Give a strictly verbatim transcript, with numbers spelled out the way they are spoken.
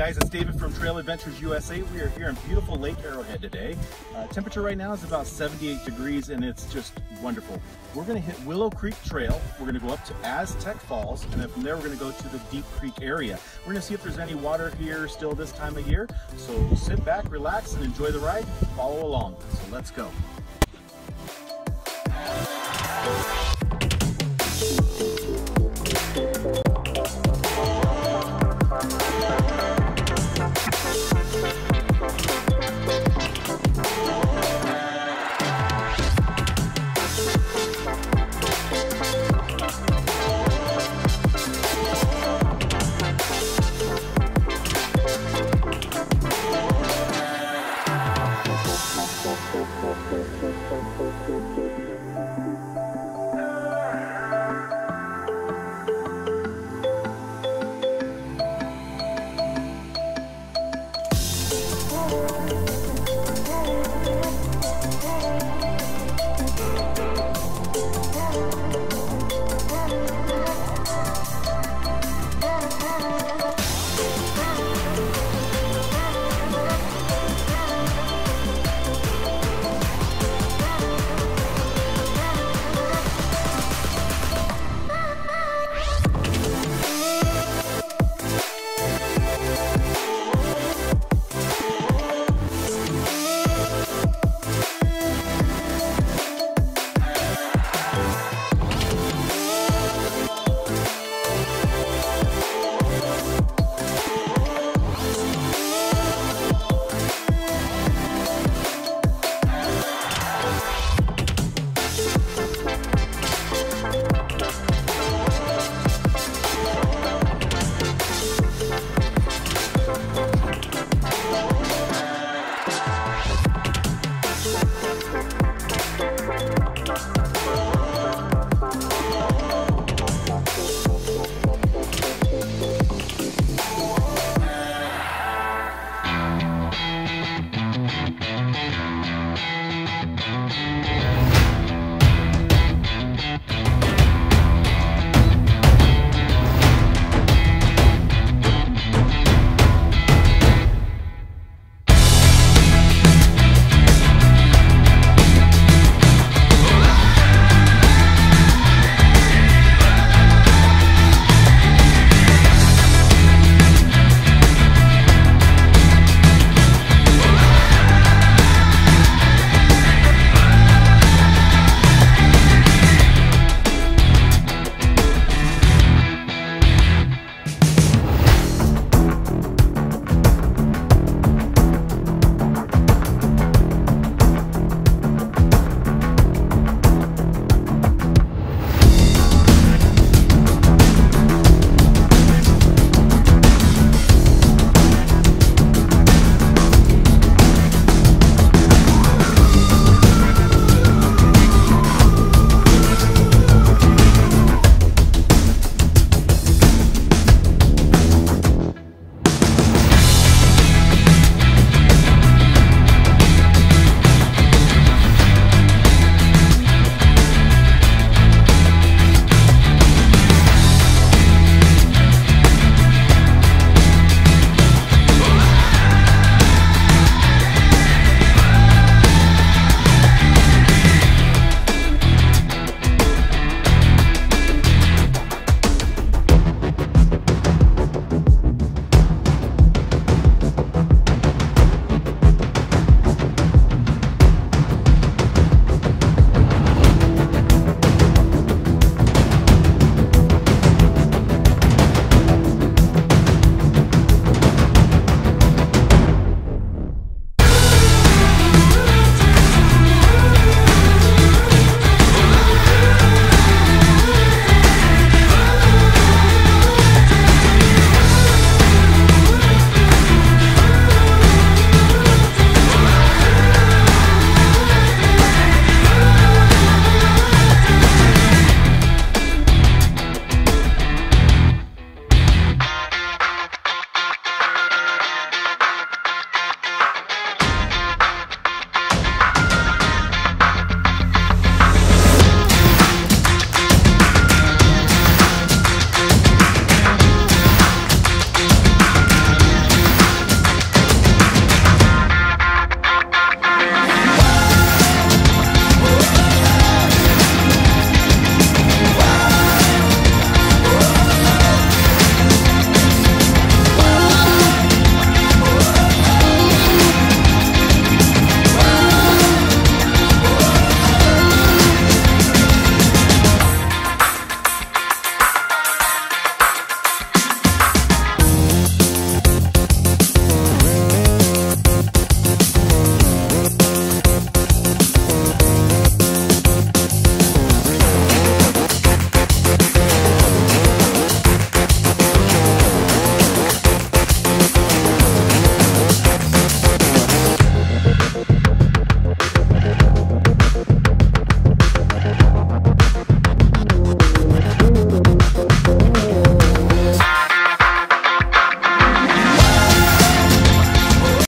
guys, it's David from Trail Adventures U S A. We are here in beautiful Lake Arrowhead today. Uh, temperature right now is about seventy-eight degrees and it's just wonderful. We're going to hit Willow Creek Trail. We're going to go up to Aztec Falls, and then from there we're going to go to the Deep Creek area. We're going to see if there's any water here still this time of year. So sit back, relax, and enjoy the ride. Follow along. So let's go.